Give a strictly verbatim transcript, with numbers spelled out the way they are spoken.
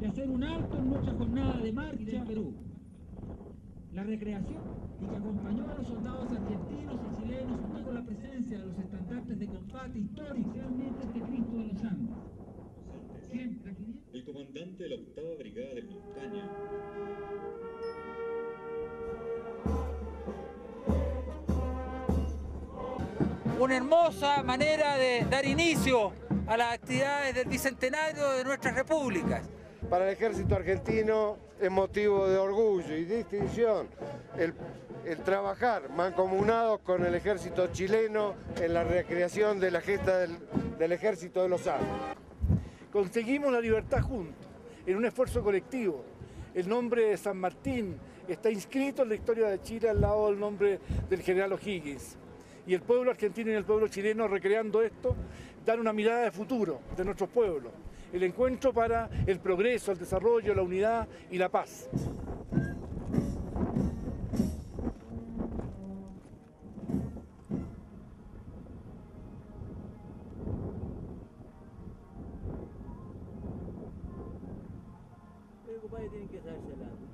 hacer un alto en nuestra jornada de marcha en Perú. La recreación y que acompañó a los soldados argentinos y chilenos junto con la presencia de los estandartes de combate histórico, realmente este Cristo de los Andes. El comandante de la octava Brigada de Montaña. Una hermosa manera de dar inicio a las actividades del bicentenario de nuestras repúblicas. Para el ejército argentino es motivo de orgullo y distinción el, el trabajar mancomunados con el ejército chileno en la recreación de la gesta del, del ejército de los Andes. Conseguimos la libertad juntos, en un esfuerzo colectivo. El nombre de San Martín está inscrito en la historia de Chile al lado del nombre del general O'Higgins. Y el pueblo argentino y el pueblo chileno, recreando esto, dan una mirada de futuro de nuestros pueblos. El encuentro para el progreso, el desarrollo, la unidad y la paz. Pero compadre, tienen que saberse la